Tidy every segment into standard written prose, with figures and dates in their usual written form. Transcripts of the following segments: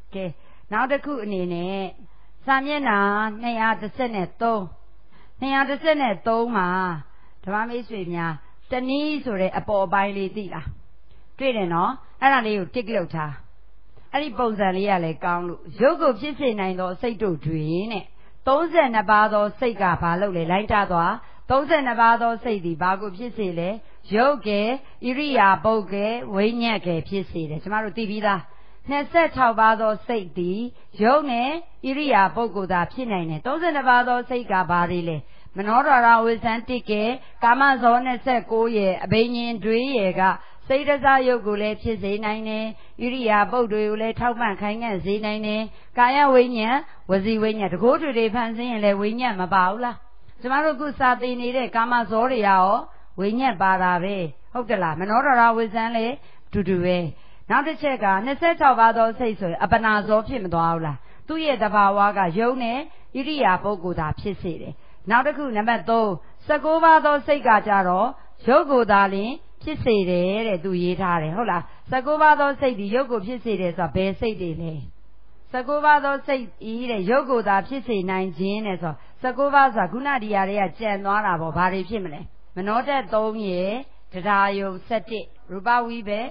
ကဲနောက်တစ်ခုအနေနဲ့စာမျက်နှာ213 213မှာဓမ္မမိတ်ဆွေများတနည်းဆိုတဲ့အပေါ်ပိုင်းလေးသိလားတွေ့တယ်နော်အဲ့ဒါလေးကိုတစ်လုပ်ထားအဲ့ဒီပုံစံလေးကလည်းကောင်းလို့ရုပ်ကိုဖြစ်စေနိုင်သောစိတ်တို့တွင်တဲ့32ပါးသောစိတ်ကဘာလို့လဲလိုက်တာသွား32ပါးသောစိတ်ဒီဘာကိုဖြစ်စေလဲရုပ်ကဲဣရိယာပုတ်ကဲဝိညာဉ်ကဲဖြစ်စေတယ်ကျမတို့သိပြီးသား26ပါးသောစိတ်ဒီရုပ်နဲ့ဣရိယာပုတ်ကိုသာဖြစ်နိုင်တယ်32ပါးသောစိတ်ကဘာတွေလဲမနောဒရာဝိဇ္ဇန်တိကဲကာမဇော29ရဲ့အဘိညာဉ်တွေရဲ့ကစိတ်တစားရုပ်ကိုလည်းဖြစ်စေနိုင်တယ်ဣရိယာပုတ်တွေကိုလည်းထောက်ပံ့ခိုင်းငံ့စေနိုင်တယ်ကာယဝိညာဉ်ဝစီဝိညာဉ်တကိုးတွေဖန်ဆင်းရင်လည်းဝိညာဉ်မပါဘူးလားကျမတို့ခုစာသင်နေတဲ့ကာမဇောတွေရောဝိညာဉ်ပါတာပဲဟုတ်တယ်လားမနောဒရာဝိဇ္ဇန်လည်းတူတူပဲနောက်တစ်ချက်က26ပါးသောစိတ်ဆိုရင်အပနာဇောဖြစ်မသွားဘူးလားသူ့ရဲ့တဘာဝကယုံနဲ့ဣရိယာပုတ်ကိုသာဖြစ်စေတယ်နောက်တစ်ခုနံပါတ်3 19ပါးသောစိတ်ကကြတော့ရုပ်ကိုသာလင်ဖြစ်စေတယ်တဲ့သူရေးထားတယ်ဟုတ်လား19ပါးသောစိတ်ဒီရုပ်ကိုဖြစ်စေတယ်ဆိုတာဘယ်စိတ်တွေလဲ19ပါးသောစိတ်ဤတဲ့ရုပ်ကိုသာဖြစ်စေနိုင်ခြင်းတဲ့ဆို19ပါးဆိုတာခုနဒီယာတွေကကြံသွားတာပေါ့ဘာတွေဖြစ်မလဲမနောဓာတ်3ရဲ့တရားယုံ7ရူပဝိပဲ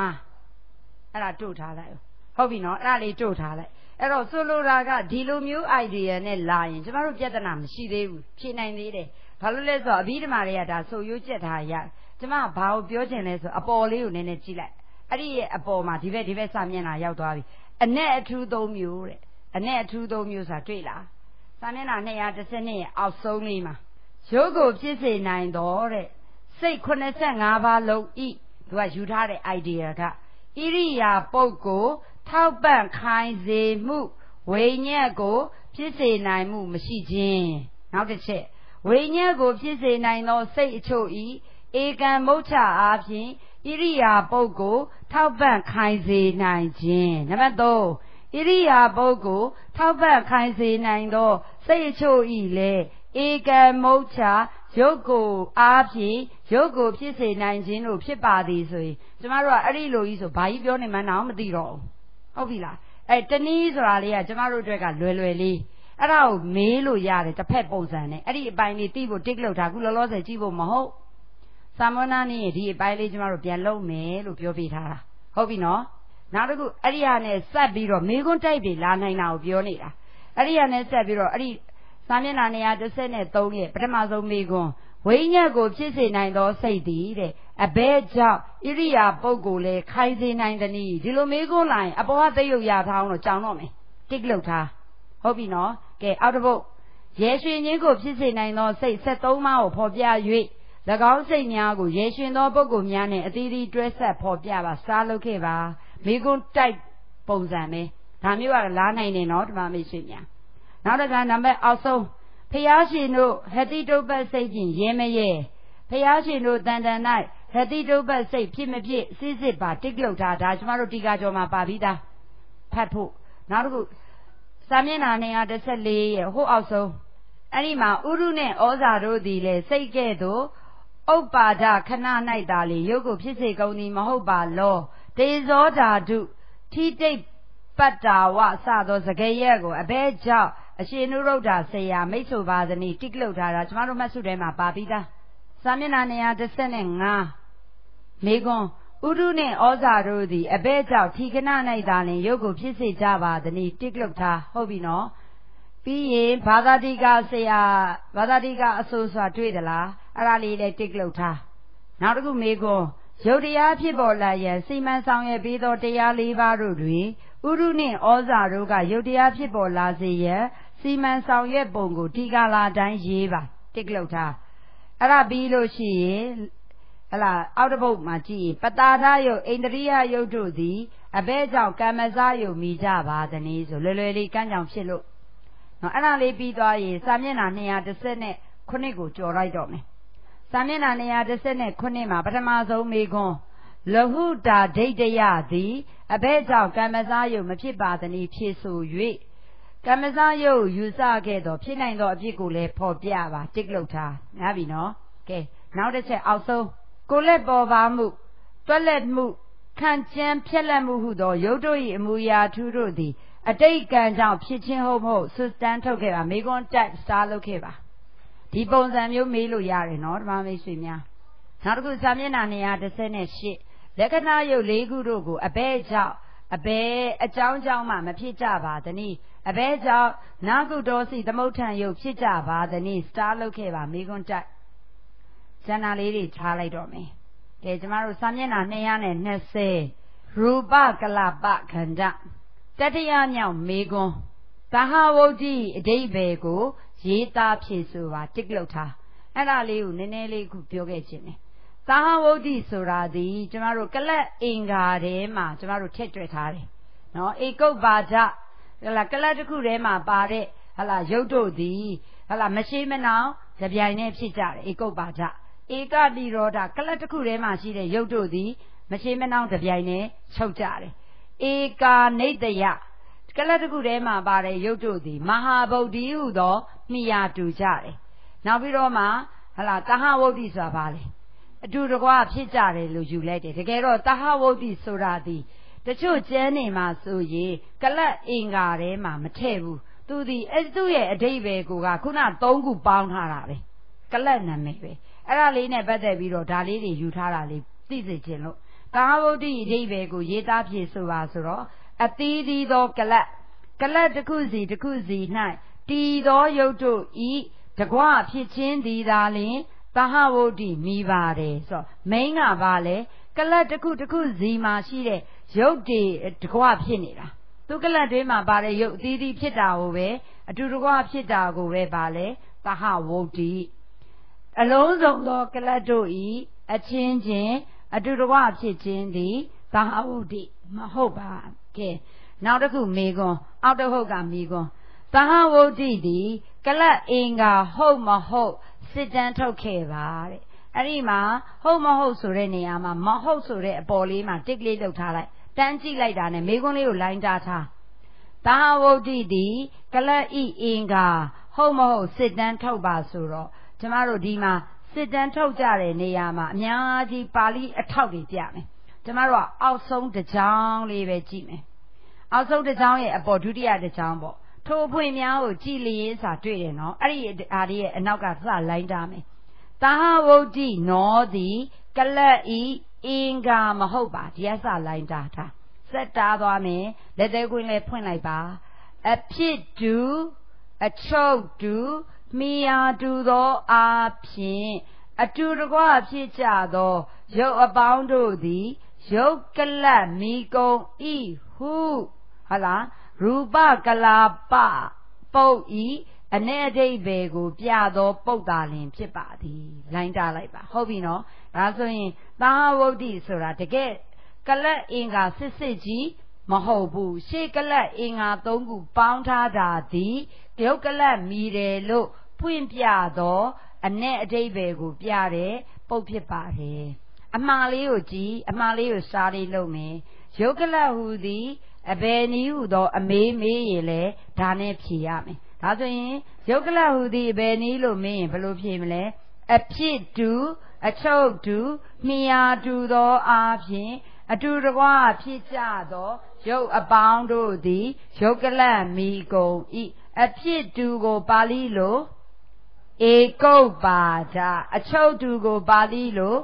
9အဲ့ဒါတို့ထားလိုက်ဟုတ်ပြီနော်အဲ့ဒါလေးတို့ထားလိုက်အဲ့တော့ဆိုလိုတာကဒီလိုမျိုး idea နဲ့လာရင်ကျမတို့ပြဿနာမရှိသေးဘူးဖြေနိုင်သေးတယ်ဘာလို့လဲဆိုတော့အဘိဓမ္မာတွေကဒါဆိုရိုးကျက်ထားရကျမဘာကိုပြောချင်လဲဆိုအပေါ်လေးကိုနည်းနည်းကြည့်လိုက်အဲ့ဒီရဲ့အပေါ်မှာဒီဘက်စာမျက်နှာရောက်သွားပြီအနဲ့အထူး3မျိုးတဲ့အနဲ့အထူး3မျိုးဆိုတာတွေ့လားစာမျက်နှာ212ရဲ့အောက်ဆုံးလေးမှာရုပ်ကိုဖြစ်စေနိုင်တော့တဲ့စိတ်85ပါးလုံးဤသူကယူထားတဲ့ idea ကဣရိယာပုတ်ကိုထောက်ပံ့ခိုင်းစေမှုဝိညာဉ်ကိုဖြစ်စေနိုင်မှုမရှိခြင်းနောက်တစ်ချက်ဝိညာဉ်ကိုဖြစ်စေနိုင်သောစိတ်အချို့ဤဧကံမုဋ္ဌအားဖြင့်ဣရိယာပုတ်ကိုထောက်ပံ့ခိုင်းစေနိုင်ခြင်းနံပါတ်3ဣရိယာပုတ်ကိုထောက်ပံ့ခိုင်းစေနိုင်သောစိတ်အချို့ဤလည်းဧကံမုဋ္ဌရုပ်ကိုအားဖြင့်ရုပ်ကိုဖြစ်စေနိုင်ခြင်းတို့ဖြစ်ပါသည်ဆိုရင်ကျမတို့ကအဲ့ဒီလိုကြီးဆိုဘာကြီးပြောနေမှန်းတော့မသိတော့ဘူးဟုတ်ပြီလားအဲ့တနည်းဆိုတာလေးကကျမတို့အတွက်ကလွယ်လွယ်လေးအဲ့ဒါကိုမေးလို့ရတယ်တစ်ဖက်ပုံစံနဲ့အဲ့ဒီအပိုင်းလေးသိဖို့တစ်လုပ်ထားခုလောလောဆယ်ကြည့်ဖို့မဟုတ်သာမဏေနည်းဒီအပိုင်းလေးကျမတို့ပြန်လုပ်မယ်လို့ပြောပြထားတာဟုတ်ပြီနော်နောက်တစ်ခုအဲ့ဒီဟာနဲ့ဆက်ပြီးတော့မေးခွန်းတိုက်ပြီလာနိုင်တာကိုပြောနေတာအဲ့ဒီဟာနဲ့ဆက်ပြီးတော့အဲ့ဒီစာမျက်နှာ113ရဲ့ပထမဆုံးမေးခွန်းဝိညာဉ်ကိုဖြစ်စေနိုင်သောစိတ်သည်တဲ့အဘဲကြောင့်ဣရိယာပုတ်ကိုလည်းခိုင်းစေနိုင်သည်။ဒီလိုမေးခွန်းလာရင်အပေါ်ကသိရုပ်ရထားအောင်လို့ကြောင်တော့မယ်။တစ်လုပ်ထားဟုတ်ပြီနော်။ကဲအောက်တစ်ပုတ်ရေရွှင်ခြင်းကိုဖြစ်စေနိုင်သောစိတ်73ပါးကိုဖော်ပြ၍၎င်းစိတ်များကိုရေရွှင်သောပုဂ္ဂိုလ်များနဲ့အသီးသီးတွဲဆက်ဖော်ပြပါစားလုပ်ခဲ့ပါမေးခွန်းတိုက်ပုံစံပဲဒါမျိုးကလားနိုင်တယ်နော်ဓမ္မမိတ်ဆွေများနောက်တစ်ခါနံပါတ်အောက်ဆုံးဖျားရှင်တို့ဟတိတုပ္ပစိတ်ဖြင့်ရဲမရဲဖျားရှင်တို့တန်တန်၌ဟတိတုပ္ပစိတ်ဖြစ်မဖြစ်စစ်စစ်ပါတစ်လုတ်ထားဒါကျမတို့တီကာကျော်မှာပါပြီးသားဖတ်ဖို့နောက်တစ်ခုစာမျက်နှာ114ရဲ့ဟိုအောက်ဆုံးအဲ့ဒီမှာဥရုနဲ့ဩဇာတို့သည်လေစိတ်ကဲ့သို့ဥပ္ပါဒခဏ၌သာလေရုပ်ကိုဖြစ်စေကုန်သည်မဟုတ်ပါလောတေဇောဓာတုထိတိတ်ပတ္တာဝစသောစကားရက်ကိုအဘဲကြောင့်အရှင်နုရုဒ္ဓဆရာမိတ်ဆိုပါသနည်းတိကလုတ်ထားတာကျမတို့မှတ်စုထဲမှာပါပြီးသားစာမျက်နှာ115မေကွန်းဥရုနှင့်ဩဇာတို့သည်အဘဲကြောင့်ထိခဏ၌သာလင်ရုပ်ကိုဖြစ်စေကြပါသနည်းတိကလုတ်ထားဟုတ်ပြီနော်ပြီးရင်ဘာသာတိကအဆိုစွာတွေ့သလားအဲ့ဒါလေးလည်းတစ်လုတ်ထားနောက်တစ်ခုမေကွန်းရုပ်တရားဖြစ်ပေါ်လာရန်စီမံဆောင်ရွက်ပြီးသောတရား၄ပါးတို့တွင်ဥရုနှင့်ဩဇာတို့ကရုပ်တရားဖြစ်ပေါ်လာစေရန်စီမံဆောင်ရွက်ပုံကိုဒီကာလာတိုင်းရေးပါတစ်လုတ်ထားအဲ့ဒါပြီးလို့ရှိရင်ဟလာအောက်တစ်ပုဒ်မှာကြည့်ရင်ပတာထယုတ်ဣန္ဒြိယယုတ်တို့သည်အဘဲကြောင့်ကမ္မဇယုတ်မိကြပါသနည်းဆိုလွယ်လွယ်လေးကမ်းကြောင်ဖြစ်လို့နော်အဲ့ဒါလေးပြီးသွားရင်စာမျက်နှာ219ကိုကြော်လိုက်တော့မယ်စာမျက်နှာ119မှာပထမဆုံးမေခွန်းလဟုတာဒိဋ္ဌယသည်အဘဲကြောင့်ကမ္မဇယုတ်မဖြစ်ပါသနည်းဖြစ်ဆို၍ကမ္မဇယုတ်ယူဆခဲ့သောဖြစ်နိုင်သောအဖြစ်ကိုလည်းဖော်ပြပါတစ်လုတ်ထားနားပြီနော်ကဲနောက်တစ်ချက်အောက်ဆုံးကိုလက်ပေါ်ပါမှုတွက်လက်မှု看见偏来木户多有着一木呀土着的，这干仗撇清后后是单头开吧，美国在杀了开吧，地方上有没路亚人喏，他没水面，那这个上面那年啊，这三年些，那个那有雷古多个，白叫。讲嘛，没撇家吧的你，白叫哪个多是的某天有撇家吧的你，杀了开吧，美国在哪里的查来着没？给咱们上面那样的那些，如巴格拉巴看着，这样鸟美国，但哈我的这边个一大批数吧，这个他，那里有那里个表个钱呢？但哈我的说啦的，咱们个来应该的嘛，咱们贴着他的，然后一个巴扎，个来这个人嘛巴的，好啦有多的，好啦没谁没闹，这边呢批价的一个巴扎。一个地罗的，格拉这苦人嘛是的，有多的，没些没孬这边呢，吵架的。一个内的呀，格拉这苦人嘛把的有多的，马哈布的有多，米亚住家的。那比如嘛，好啦，大哈我的说吧嘞，住的话批价的路就来的，这个咯，大哈我的说啦的，这就真的嘛，所以格拉应该的嘛没错误，都的，都也这边个个，可能东古帮他啦嘞，格拉那没呗。那里呢，不代表大理的有他那里地质线路，但我的这边个也大批数啊，是咯，地道格拉这个是呢，地道有做一这块批钱地大里，但哈我的米巴的说没俺巴嘞，格拉这个是嘛是嘞，有的这块批你啦，都格拉对嘛巴嘞有地批大我呗，这块批大我呗巴嘞，但哈我的。龙中多格拉注意，亲近，这个话是真的，但好的，蛮好吧？给，那这个美国，澳洲好个美国，但好的，格拉应该好么好，时间偷开吧的，你嘛好么好说的你啊嘛，没好说的玻璃嘛，这里都查来，单机来的呢，美国里有来查查，但好的，格拉应该好么好，时间偷吧说了。咱们地嘛，时间吵架的那样嘛，娘的巴黎吵的架没？咱们说奥松的章里边记没？奥松的章也保住的呀的章不？头配苗有记里啥对的喏？阿里那个啥来着没？但我的脑的格勒伊应该么好吧？第啥来着他？实打多没？来这过来碰来吧？撇住，抽住。米亚住到阿片，住的话撇家多，有帮助的，有格拉米工一户，好啦，如巴格拉巴包一，那这边个别多包大连撇吧的，来家来吧，好比喏，所以当我的说啦，这个格拉应该是设计。么好不？谁个来应该东古帮他家的，有个来米的路偏偏多，那这边个别的不偏巴的，马里有鸡，马里有沙里路没？有个来户的，别你有到没也来，他那皮呀没？他说有个来户的别你路没，不路皮没嘞？皮住，抽住，米呀住到阿皮。住的话，撇家多，有帮助的，有个来米工一，撇住个巴里路，一个巴扎，抽住个巴里路，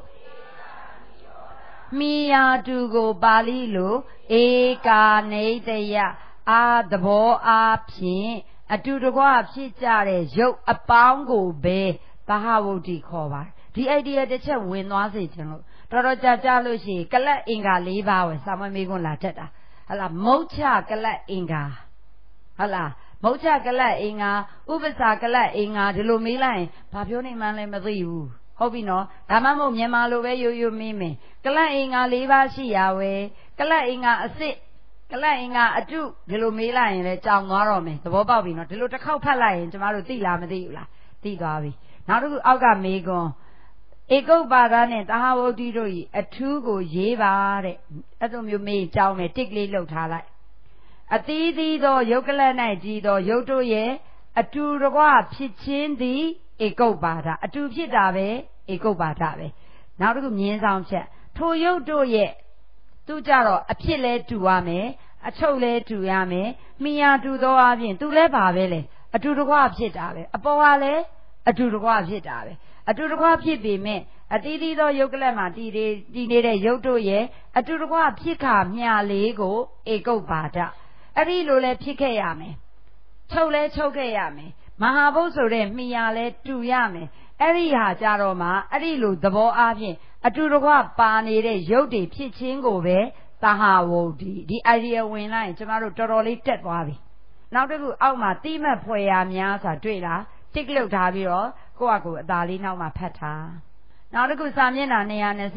米呀住个巴里路，一个内的呀，德波阿片，住的话撇家的有帮助呗，大家我的考吧，这 idea 的车温暖事情了。多家路是格拉应该礼拜为什么美国来这的？好啦，某家格拉应该，好啦，某家格拉应该，乌不啥格拉应该，这路没来，把票你们来没得有，好比喏，咱们某面马路为有妹，格拉应该礼拜是呀喂，格拉应该是，格拉应该住，这路没来嘞，找我了没？这不包比喏，这路这靠拍来，这马路地啦没得有啦，地多位，然后这个澳大美国。一个巴达呢，但係我哋都土個嘢吧的，一種叫咩招咩，滴你落下來，啲都有個人嚟知道，有做嘢，土的話撇錢的一個巴達，土撇大呗，一個巴達呗，然後這個面上去，土有做嘢， သူကြတော့အဖြစ်လဲတူရမယ်အချုပ်လဲတူရမယ်မိယာတူသောအပြင်သူလဲပါပဲလေအတူတကွဖြစ်တာပဲအပေါ်ကလည်းအတူတကွဖြစ်တာပဲအတူတကွဖြစ်ပေမဲ့အတီးတီးသောယုတ်ကလတ်မှာတည်နေတဲ့ယုတ်တို့ရဲ့အတူတကွဖြစ်ခါမြလေးကိုဧကုပ္ပါဒအဲ့ဒီလိုလဲဖြစ်ခဲ့ရမယ်ချုပ်လဲချုပ်ခဲ့ရမယ်မဟာဘုတ်ဆိုတဲ့မိယာလဲတူရမယ်အဲ့ဒီဟာကြတော့မှအဲ့ဒီလိုသဘောအားဖြင့်အတူတကွပါနေတဲ့ယုတ်တွေဖြစ်ခြင်းကိုပဲသဟာဝုဒ္ဓီဒီ idea ဝင်လိုက်ရင်ကျမတို့တော်တော်လေးတက်သွားပြီနောက်တစ်ခုအောက်မှာတိမတ်ဖွယ်ရာများဆိုတာတွေ့လားတစ်လုတ်ထားပြီးတော့ကိုယ့်အကူအသာလေးနောက်မှာဖတ်ထားနောက်တစ်ခုစာမျက်နှာ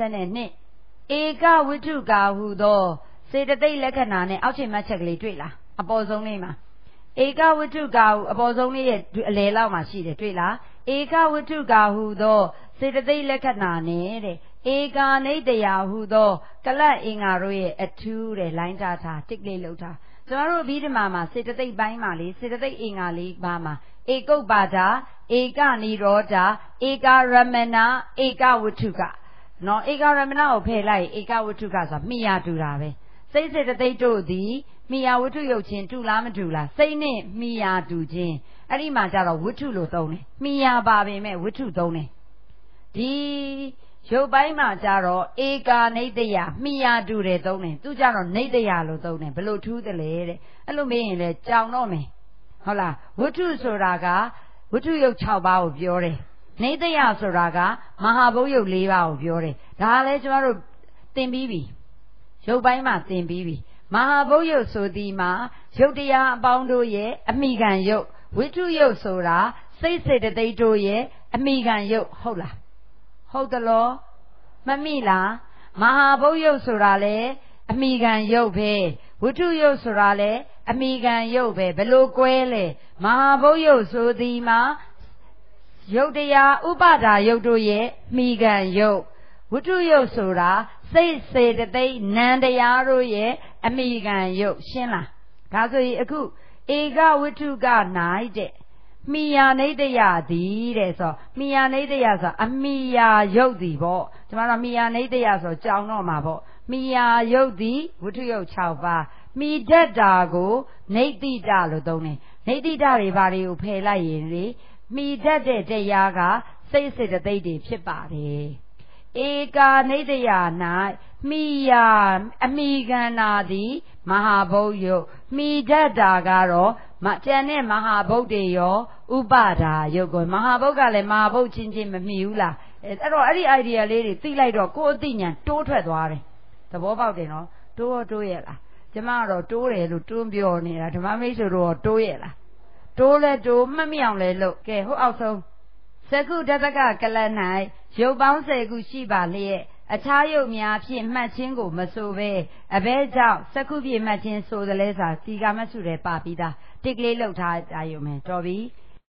222ဧကဝိတ္ထုကာဟုသောစေတသိက်လက္ခဏာနဲ့အောက်ခြေမှတ်ချက်ကလေးတွေ့လားအပေါ်ဆုံးလေးမှာဧကဝိတ္ထုကာဟုအပေါ်ဆုံးလေးရဲ့အလယ်လောက်မှာရှိတယ်တွေ့လားဧကဝိတ္ထုကာဟုသောစေတသိက်လက္ခဏာနဲ့တဲ့ဧကာနိတ္တရာဟုသောကလတ်အင်္ဂါတို့ရဲ့အထူးတဲ့လိုင်းထားတစ်လေးလောက်ထားကျွန်တော်တို့အဘိဓမ္မာမှာစေတသိက်ပိုင်းမှာလေစေတသိက်အင်္ဂါလေးပါမှာဧကုပ္ပါဒဧကနိရောဓဧကရမဏဧကဝတ္ထုကနော်ဧကရမဏကိုဖယ်လိုက်ဧကဝတ္ထုကဆိုတာမိယာတူတာပဲစိတ်စေတသိက်တို့သည်မိယာဝတ္ထုရုပ်ချင်းတူလားမတူလားစိတ်နဲ့မိယာတူခြင်းအဲ့ဒီမှာကျတော့ဝတ္ထုလို့သုံးတယ်မိယာပါပေမဲ့ဝတ္ထုသုံးတယ်ဒီရုပ်ပိုင်းမှာကျတော့ဧကာနိတ္တယမိယာတူတယ်သုံးတယ်သူကြတော့နိတ္တယလို့သုံးတယ်ဘလို့ထူးတယ်လဲတဲ့အဲ့လိုမေးရင်လေကြောင်တော့မယ်ဟုတ်လားဝတ္ထုဆိုတာကဝတ္ထုရုပ်6ပါးကိုပြောတယ်နိတ္တယဆိုတာကမဟာဘုတ်ရုပ်4ပါးကိုပြောတယ်ဒါလည်းကျမတို့သင်ပြီးပြီရုပ်ပိုင်းမှာသင်ပြီးပြီမဟာဘုတ်ရုပ်ဆိုသည်မှာရုပ်တရားအပေါင်းတို့ရဲ့အမိခံရုပ်ဝတ္ထုရုပ်ဆိုတာစိတ်စေတသိက်တို့ရဲ့အမိခံရုပ်ဟုတ်လားဟုတ်တယ်လို့မမိလားမဟာဘုတ်ရုပ်ဆိုတာလေအမိခံရုပ်ပဲဝတ္ထုရုပ်ဆိုတာလေအမိခံရုပ်ပဲဘလို့ကွဲလဲမဟာဘုတ်ရုပ်ဆိုသည်မှာရုပ်တရားဥပါဒါရုပ်တို့ရဲ့မိခံရုပ်ဝတ္ထုရုပ်ဆိုတာစိတ်စေတသိက်နံတရားတို့ရဲ့အမိခံရုပ်ရှင်းလားဒါဆိုရင်အခုဧကဝတ္ထုက၌တဲ့မိယာနိတ္တယသည်တဲ့ဆိုမိယာနိတ္တယဆိုအမိယာယုတ်သည်ပေါ့ကျွန်တော်မိယာနိတ္တယဆိုကြောင်တော့မှာပေါ့မိယာယုတ်သည်ဝတ္ထုယုတ်6ပါးမိဒတ်တာကိုနိတ္တိတလို့သုံးတယ်နိတ္တိတတွေဘာတွေကိုဖယ်လိုက်ရင်လေမိဒတ်တဲ့တရားကစိတ်စေတသိက်တွေဖြစ်ပါတယ်ဧကာနိတ္တယ၌မိယာအမိကန္နာသည်မဟာဘုတ်ယုတ်မိဒတ်တာကတော့ကျန်တဲ့မဟာဘုတ်တွေရောဥပါဒါယုတ်ကိုမဟာဘုတ်ကလည်းမဟာဘုတ်ချင်းချင်းမမှီဘူးလားအဲ့တော့အဲ့ဒီ idea လေးတွေသိလိုက်တော့ကိုယ်အသိဉာဏ်တိုးထွက်သွားတယ်သဘောပေါက်တယ်နော်တိုးရဲ့လားကျမကတော့တိုးတယ်လို့တွန်းပြောနေတာဓမ္မမိတ်ဆွေတို့တိုးရဲ့လားတိုးလဲတိုးမှတ်မိအောင်လဲလို့ကဲဟိုအောက်ဆုံးသကုတတကကလ၌ရုပ်ပေါင်း10ခုရှိပါလျက်အခြားရုပ်များဖြင့်မှတ်ခြင်းကိုမဆိုဘဲအဘဲကြောင့်သကုဖြင့်မှတ်ခြင်းဆိုသလဲဆိုတာဒီကမဆုတယ်ပါပြီးသားတစ်ကလေးလှုပ်ထားကြရုံပဲတော်ပြီ